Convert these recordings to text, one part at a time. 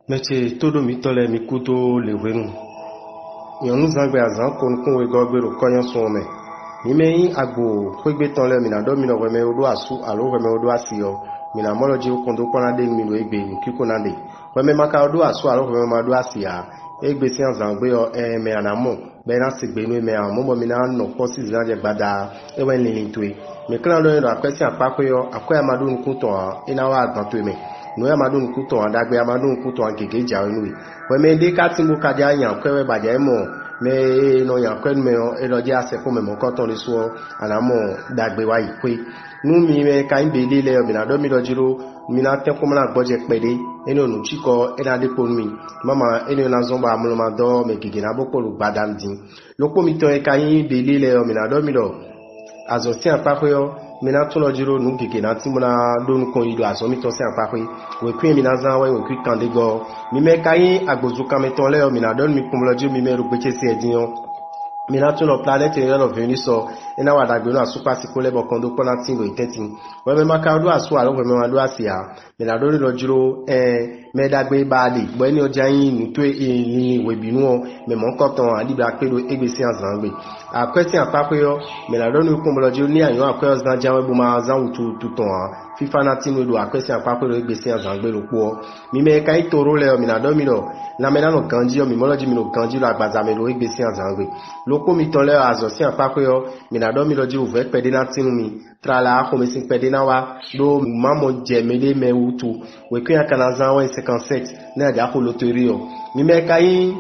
Meche todo mi tole mi kuto le wenu. Yonu zangbe azan kon we gogbe ro konyan so me. Mi me yin agbo kwegbe ton le mi na do mi no weme odo asu alo weme odo asio. Mi na moloji kondo kwana de mi lo egbe mi kiko na de. Weme maka odo asu alo weme ma do asia. Egbe si azangbe yo me anamo. Be na sigbe nu me an mo mi na no posi zanje gbada e wen lin tui. Mi klan do no akwesi apako yo akoya madu nkuto ina wa agban to me. No ya madun kuto andagbe ya madun kuto angege ja onui we me de ka timbo ka ja yan kwewe baja mo me no yan kwen me e lo je ase ko me mo koton le so anamo dagbe wa ikwe nu mi me ka imbe lile o bina do mi do jiro mi na te ko na gboje pede eno nu chiko ena de po mi mama eno na zomba amulo ma do me gege na bokolu badam din lopo mi to e ka yin be lile o mi na do mi do azo si apako mina tulo jiro nu gege na timuna don kon ido aso mi to se apakwe we kwi mina zan we kwi kande go mi me kayin agbozu kan meton le o mina don mi kumlo jiro mi me ro peche si edin mina tulo planet en lo veni so ina wa dagbe no asupa si kole bo kondo kona tingo itetin we me maka do asu alo we me ma do asia mina do lo jiro me dagbe baali bo ni oja yin nu to ni we binu me mo koton adibra pedo egbesi azangbe akwesi apakwe yo mina do nu kumlo jiro ni ayan akwe zan jawe bu ma zan utu tuton fifa na tinu do akwesi apakwe do egbesi azangbe lo po mi me kai toro le mina do mi no na me na no ganji yo mi moloji mi no ganji lo agbaza me lo egbesi azangbe loko mi ton le azo si apakwe yo mina do mi lo ji uve pede na tinu mi trala ko me sin pede na wa do mamo je mele me utu we kwen kana zan wa 57 na ja ko loterie yo mi me kai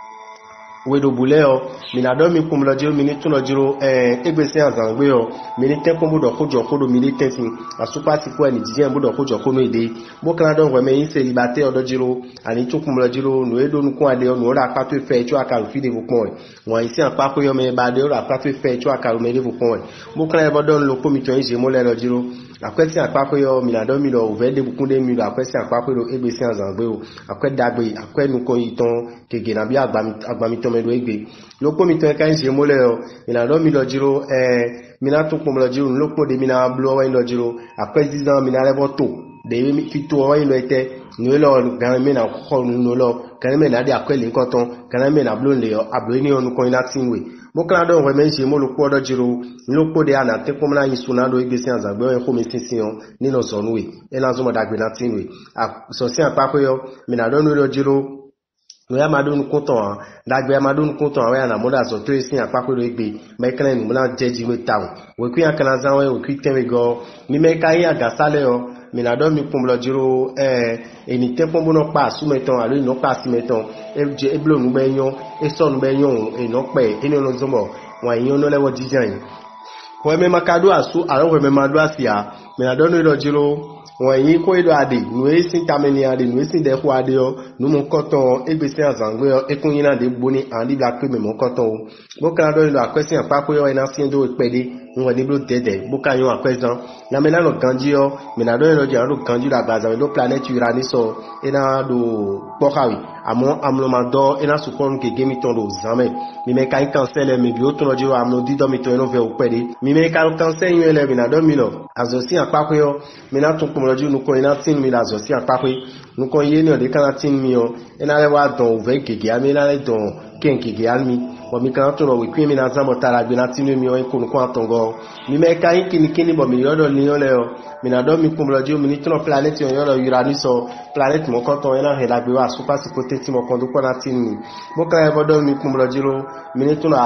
wedo buleo mina do mi kumlo jiro mi ni tuno jiro egbesi azangbe yo mi ni tempo budo kojo kodo mi ni tensin asupa ti ko eni jije budo kojo kono ede bo kan do we me yin se libate odo jiro ani tu kumlo jiro no edo nu kun ade no ra pato fe chu akaru fi de vopon won isi apako yo me ba de ra pato fe chu akaru me de vopon bo kan e bodo lo ko mi to yin je mo le lo jiro akwesi apako yo mina do mi do ve de bukun de mi do akwesi apako yo egbesi azangbe o akwe dagbe akwe nu kon iton kege na bi agbami to do egbe lopo mi to kan se mole o ina do mi lo jiro mina tun ko lo jiro lopo de mina blo wa lo jiro president mina le boto de mi fito wa lo ete ni lo gan me na ko nu lo kan me na de akwele nkan ton kan me na blo le o ablo ni onu ko ina tinwe mo kan do we me se mo lopo do jiro lopo de ana te ko na yin suna do egbe si azagbe o ko mi sinsin o ni lo so nuwe e na zo mo dagbe na tinwe so si apako yo mina do nu lo jiro no ya madun kunton dagbe ya madun kunton awe na moda so to isin apako do egbe me kan ni mo na jeji we town we kwi akana zan we kwi tenwe go mi me kai agasale o mi na do mi kumlo jiro eni tempo mo no pa su meton alo no pa si meton e blo nu be yon e so nu be yon e no pe eni no zombo wa yon no lewo jijan ko me makado asu aro we me madu asia mi na do no do jiro wọ́n yí kó ìlú àdè nùwé sí tamẹ́ni àdè nùwé sí dẹ́kù àdè ọ nùmú kọ́tàn égbèsí àzàngbé ọ ekún yín náà dé gbóní àdìgbà pé mẹ́mọ́ kọ́tàn o bókàrà dọ́ ìlú àkwẹ́sí àpapọ̀ yọ ẹ̀nà sí ẹjọ́ ìpẹ́dé wọn ní bló dẹ́dẹ̀ bókà yọ àkwẹ́sán lámẹ́lá lọ ganjí ọ mẹ́nàdọ́ ìlú ọjà ló ganjí lọ àgbàzà ló planète Uranus ẹ̀nà ló pọ́kàwé àmọ́ amúlọ́mọdọ́ ẹ̀nà sùkọ́rùn gègé mi tán ló zàmẹ́ mímẹ́ka yín kànsẹ́lẹ̀ mi bí ó tún lọ́jọ́ àmọ́ dídọ́ mi tán ẹ̀nà fẹ́ òpẹ́dé mímẹ́ka kànsẹ́ yín ẹlẹ́ mẹ́nàdọ́ mi lọ àzọ̀sí àpapọ̀ yọ mẹ́nà tún pọ̀ lọ́jọ́ nukọ ina tin mi la zo si apapwe nukọ ye ni ode kan tin mi o ina le wa don ove gege ami na le don ken gege ami bo mi kan to ro we mi na zamo tara gbe na tin mi o ko nukọ atongo mi me ka yin kini bo mi yodo ni o le o mi na do mi kumlo ji o mi ni tun planet o yodo Uranus o planet mo kan ton ina he la gbe wa super sipote ti mo kan do ko na tin mi mo kan e bodo mi kumlo ji ro mi ni tun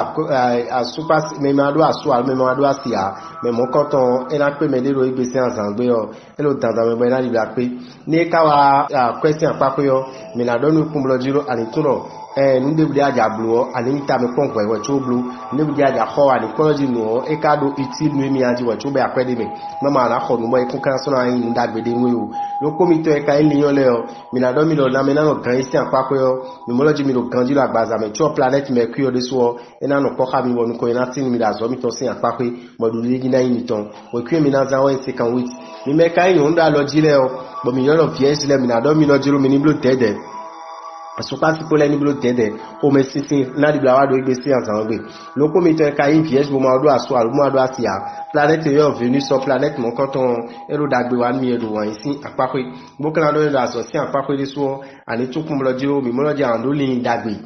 a super me ma do asu al me ma do asia me mo kan ton ina pe me lero igbesi azangbe o elo dandan me na libra pe ni ka wa question apako yo mi na do nu kumlo ji ro ani tun ro nde budi aja blu ani nta me pon kwa cho blu nde budi aja kho ani college no e ka do iti nu mi aji wa cho be academy mama na kho nu mo e kun kan so na yin nda gbede nwe o lo ko mi to e ka yin yan le o mi na do mi lo na me na no gan isi apako yo mi mo lo ji mi lo gan ji lo agbaza me cho planet Mercury de so e na no ko kha mi wonu ko ina tin mi da zo mi to sin apako mo du le gi na yin ton we kwi mi na za wa se kan wit mi me ka yin nda lo ji le o bo mi yo lo fies le mi na do mi lo ji ro mi ni blu dede asopasi pole ni blo tede o me sisin na di blawa do igbesi anzangbe loko mi to ka yin vs bo ma do aso alumo ado asia planète yo venu sur planète mon canton ero dagbe wa mi edo wan isin apakwe bo kan do aso si apakwe de so ani tukun lo jiro mi mo lo ja ando lin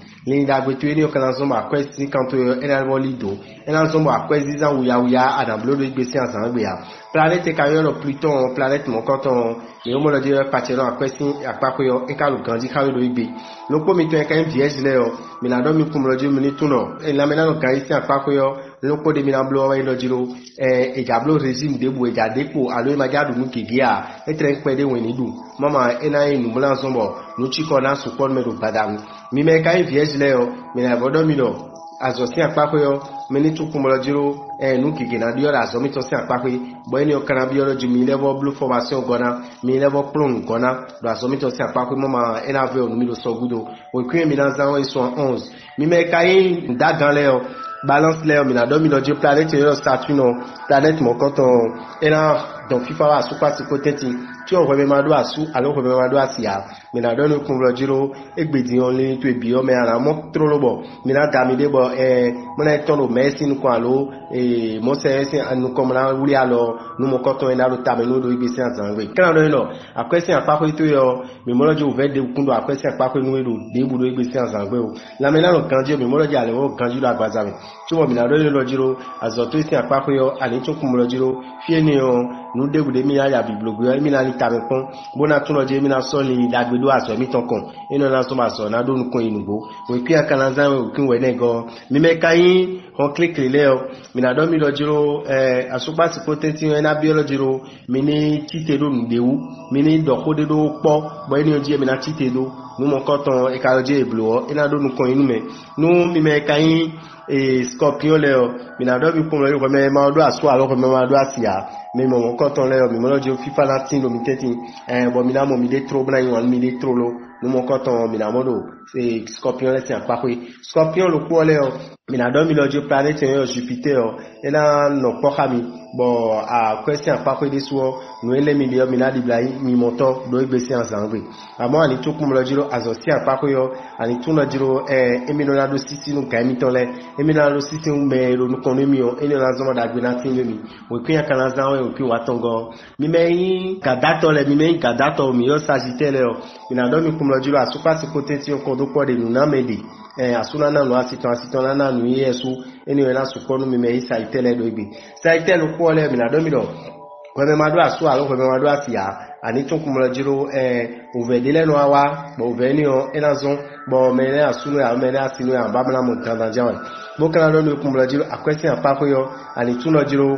dagbe tu ni o kan so ma kwesti kanto enalmo lido enalmo ma kwesti zan wuya adam blo do igbesi anzangbe ya planète ka yo Pluton planète mon canton et o mo lo jiro patero akwesti apakwe yo e ka lo grandi ka do igbe loko mi to ka yin vs le yo mi na do mi kum lo jiro mi ni tuno e la mena no kan isi apakwe yo loko de mi na blo wa lo jiro ejablo regime debu ejadepo alo imagadu nukigia etrenkpe de wenidu mama ena inu mulan sombo nuchiko na support medo badam mi me kai viege leo mi na bodo mi lo azosi apako yo meni tukumolo jiro nukige na dio azo mi to si apako bo eni okana biology mi level blue formation gona mi level plon gona do azo mi to si apako mama ena ve onu mi lo so gudo o kwen mi na zanwo iso 11 mi me kai dagan leo balance leo mi na do mi lo jiro planète yo Saturne planète mon canton ena donc FIFA wa super sikoteti tí on reme mado asu alo reme mado asia mi na do no kun lo jiro egbedi on le to ebi o me ara mo tro lobo mi na da mi de bo mo na ton lo merci nu ko alo mo se anu ko na wuri alo nu mo canton ena lo ta me no do igbesi anzangbe kan do lo akwesi apako to yo mi mo lo jo ve de kundo akwesi apako nu elo de bu do igbesi anzangbe o la me na lo kanji mi mo lo ja le o kanji lo agbaza mi tí mo mi na do lo jiro azoto isi apako yo ani to kun lo jiro fie ni o nu de bu de mi ya biblogu mi na tabekon bona tuno je mi na so ni dagbedo aso mi ton kon ino na so ma so na do nukun inugo we ki akanazan we kin we nego mi me kayin on click le o mi na do mi lo jiro asupa ti potenti na biology ro mi ni titedo ndewu mi ni dokode do po bo eni oje mi na titedo nu mo koton e ka oje eblo ina do nukun inu me nu mi me kayin scorpion le o mi na do bi pon lo ko me ma do aso alo ko me ma do asia mi mo koton le o mi mo lo je FIFA latin do mi teti bo mi na mo mi de trop na yon mi de trop lo nu mo koton mi na modo scorpion le ti apako scorpion lo ko le o mi na do mi lo je planète yo Jupiter o ena no pokami bo a question apako de so nu ele mi de mi na di blai mi moto do igbesi anzangbe amo ani to kum lo jiro azosi apako yo ani tu no jiro emi no na do sisi nu ka mi tole emi na do sisi me ro nu kono mi o eni na zo da gbe na tin mi we kun yakana zanwe o pi watongo mi me kadato le mi me kadato mi yo Sagittaire o mi na do mi kum lo jiro asupa si potenti o kodo ko de nu na mede asuna na no asiton na nu yesu eni we na suponu mi me Sagittaire do ibi Sagittaire ko le mi na do mi do kweme madu asu alo kweme madu asia ani tun kumula jiro uvedile no awa bo veni o enazon bo mele asunu ya mele asinu ya babla mo tanda jawan bo kana do no kumula jiro akwesi apako yo ani tun no jiro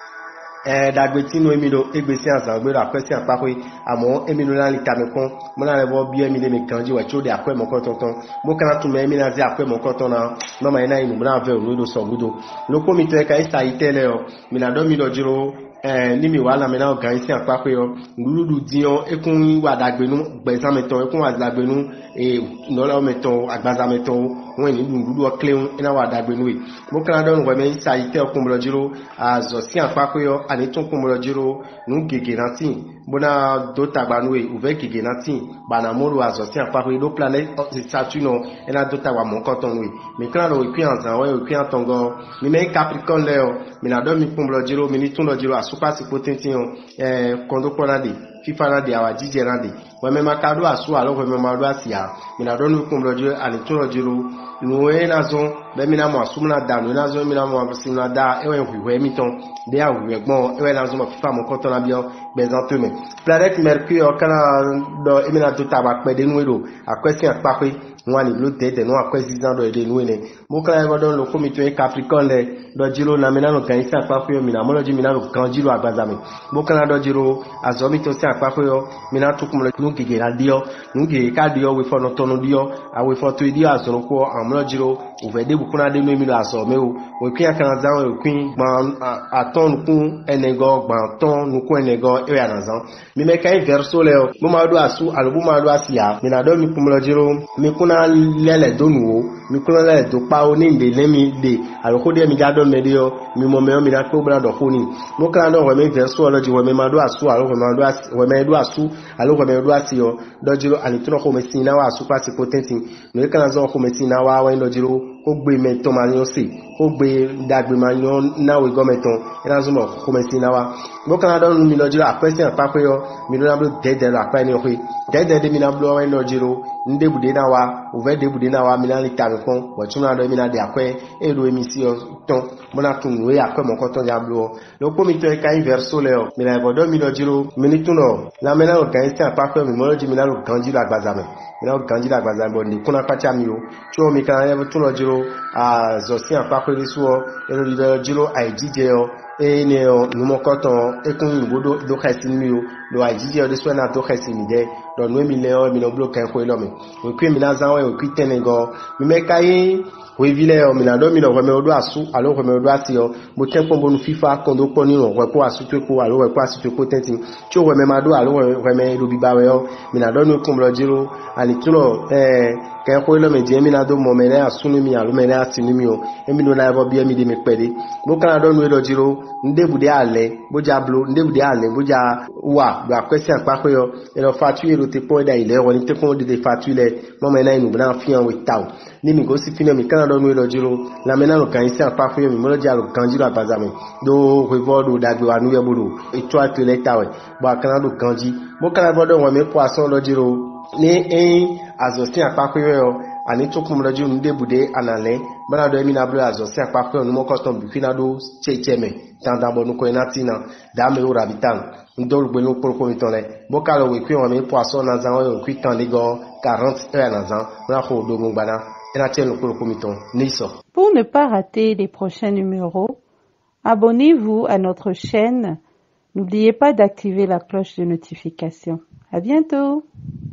dagbeti no emido egbesi anzangbe akwesi apako amo emino na litamekon mo na lebo bi emi de me kanji wa chode akwe mo kotonton bo kana tun me emi na zi akwe mo kontona mama ina inu bra ve o do so gudo loko mi to e ka isa itele o mi na do mi do jiro ni mi wala me na organize apako yo luludu dion ekun wa dagbenu gbezan meton ekun wa dagbenu no la meton agbaza meton won ni luludu o clean ina wa dagbenu we mo kan don we me isa ite okun blo jiro azo si apako yo ani tun kun blo jiro nu gege natin bona do tagbanu we uve gege natin bana moro azo si apako do planet Saturne ina do tagba mo koton we mi kan lo pi anzan we pi antongo mi me Capricorn le o mi na do mi kun blo jiro mi ni tun lo jiro super si potenti kondo konade FIFA na de awa jije na de we me makado asu alo we me mado asia mi na do no kumlo jiro ani tun lo jiro nu e na zo be mi na mo asu na da nu na zo mi na mo asu na da e we hwe mi ton de a hwe gbon e we na zo mo FIFA mo konto na bio bezanto me planète Mercure kana do e mi na to taba pe de nu ero akwesi apape wani lo tete no akwesi zan do de nu ene mo kan e don lo komito Capricorn le do jiro na mi na no kan isa apape mi na mo lo ji mi na lo kan jiro agbaza mi mo kan do jiro azomi to si apape yo mi na to kumlo nu gege na dio nu gege ka dio we fo no tonu dio a we fo to dio azoro ko amlo jiro uvede bukuna de no mi lo aso me o we kan zan we kwin gban aton kun enego gban ton nu kun enego e ya nazan mi me kan verso le o mo ma do asu alubu ma do asia mi na do mi kumlo jiro mi kuna lele donu o mi kuna lele do pa o ni de lemi de aloko de mi jado me de o mi mo me o mi na ko bra do foni mo kan do we me verso lo ji we me ma do asu aloko ma do asu we me do asu aloko me do asio do jiro ani tuno ko me sin na wa asu pa ti potentin mi kan zo ko me sin na wa we do jiro ko gbe me to ma yo si ko gbe dagbe ma yo na we go meton ina zo mo ko me sin na wa mo kan do mi lo jiro apese pa pe yo mi do na blo dede la pa ni o pe dede mi na blo we lo jiro nde bude na wa ove de bude na wa mi na ni ta mi kon bo tuna do mi na de akwe e ro mi si o ton mo na tun we akwe mo ko ton ya blo lo ko mi to e kan verso le o mi na bodo mi lo jiro mi ni tuno la me na o kan sta pa pe mi mo lo ji mi na lo kan jiro agbaza me mi na o kan jiro agbaza bo ni kuna pa cha mi o cho mi kan ya tuno jiro a zo si pa pe ri so e lo li jiro ai jije o e ne o numo koton e kun ngodo do khasi mi o do ajiji o de so na do khasi mi de do no mi le o mi no block en ko lo mi o kwi mi na zan o kwi tenego mi me kai we vile o mi na do mi no me odo asu alo me odo asi o mo tempo bonu fifa kon do poni o we ko asu to ko alo we ko asu to ko tentin ti o we me ma do alo we me do bi ba we o mi na do no kun lo jiro ani tuno kan ko lo me je mi na do mo me na asu ni mi alo me na asi ni mi o emi do na bo bi emi de mi pede mo kan do no lo jiro ndebude ale boja blo ndebude ale boja wa do question pa ko yo e lo fatu ero te po da ile woni te ko de fatu ile mo me na inu na fi an we taw ni mi go si fi na mi kan do no lo jiro la me na lo kan isi pa ko yo mi mo lo ja lo kan jiro abaza mi do we vodo dagbe wa nu ye bodo e to ati le tawe bo kan do kanji mo kan do won me poisson lo jiro ni azosin pa ko yo ani to kum laju ndebude anale bana do emi na blo azosin pa ko no mo ko ton bi finado checheme tanda bonu ko inatina da me ora bitan ndol gbe no poroko mi tonle bo ka lo we kwi won mi poisson na zan o kwi tan ligo 40 heures na zan na ko do mo gbana ina chen no poroko mi ton ni so. Pour ne pas rater les prochains numéros, abonnez-vous à notre chaîne. N'oubliez pas d'activer la cloche de notification. À bientôt.